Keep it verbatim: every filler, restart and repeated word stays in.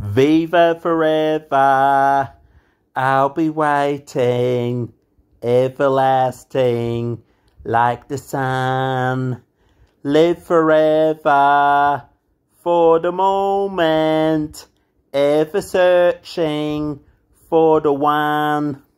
Viva forever, I'll be waiting, everlasting, like the sun. Live forever, for the moment, ever searching for the one.